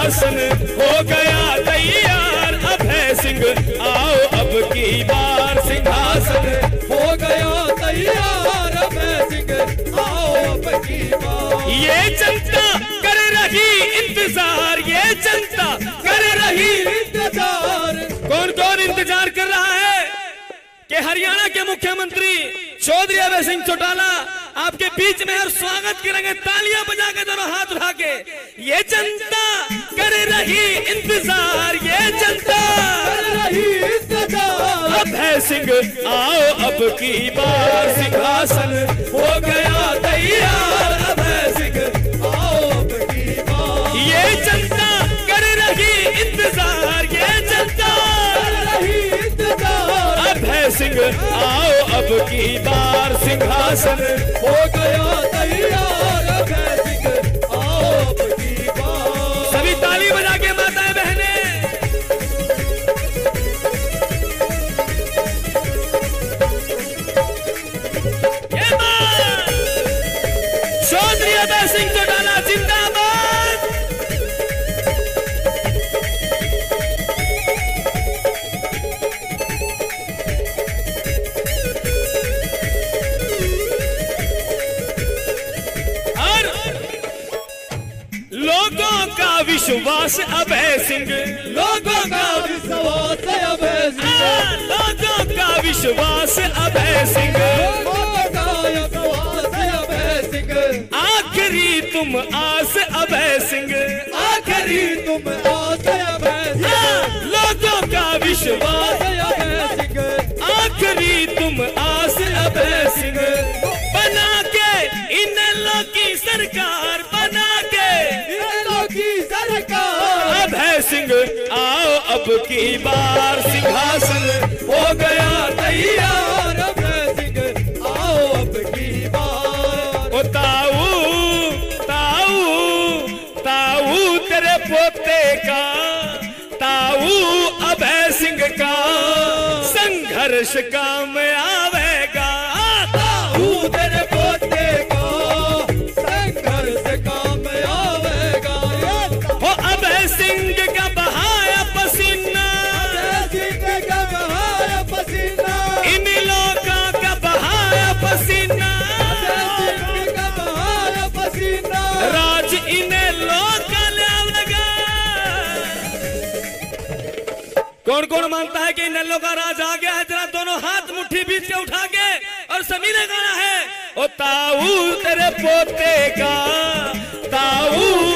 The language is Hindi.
सिंहासन हो गया तैयार। अभय सिंह आओ अब की बार सिंहासन हो गया तैयार। अभय सिंह आओ अब की बार। ये जनता कर रही इंतजार, ये जनता कर रही इंतजार। कौन कौन इंतजार कर रहा है कि हरियाणा के मुख्यमंत्री चौधरी अभय सिंह चौटाला आपके बीच में और स्वागत करेंगे तालियां बजा के, दोनों हाथ उठा के। ये जनता कर रही इंतजार, ये जनता कर रही इंतजार। अभय सिंह आओ अब की बार सिंहासन हो गया तैयार। अभय सिंह आओ अब की बार। ये जनता कर रही इंतजार, ये जनता कर रही इंतजार। अभय सिंह आओ अब की बार सिंहासन हो गया तैयार। अभय सिंह आओ अब की बार। सभी ताली बजा के माताएं बहनें। ये बात चौधरी अभय सिंह चौटाला जिंदाबाद। लोगों का विश्वास अभय सिंह, लोगों का विश्वास अभय सिंह। लोगों का विश्वास अभय सिंह। लोगों का विश्वास अभय सिंह। आखिरी तुम आस अभय सिंह, आखिरी तुम आस अभय सिंह। लोगों का विश्वास अभय सिंह। आखिरी तुम आस अभय सिंह। बना के इन लोगों की सरकार, बना के की सरकार। अभय सिंह आओ अब की बार सिंहासन हो गया तैयार। अभय सिंह आओ अब की बार। ओ ताऊ ताऊ ताऊ तेरे पोते का, ताऊ अभय सिंह का संघर्ष काम आवेगा। ताऊ तेरे पोते का संघर्ष काम आवेगा। हो अभय सिंह का बहाया पसीना, अभय सिंह का बहाया पसीना। इन लोगों का बहाया पसीना। अभय सिंह का बहाया पसीना। राज इन्हें लोग लावेगा। कौन कौन मानता है कि नल्लो का राज आ गया है? जरा दोनों हाथ मुट्ठी बीच के उठा के और सभी ने गाना है। ओ ताऊ तेरे पोते का, ताऊ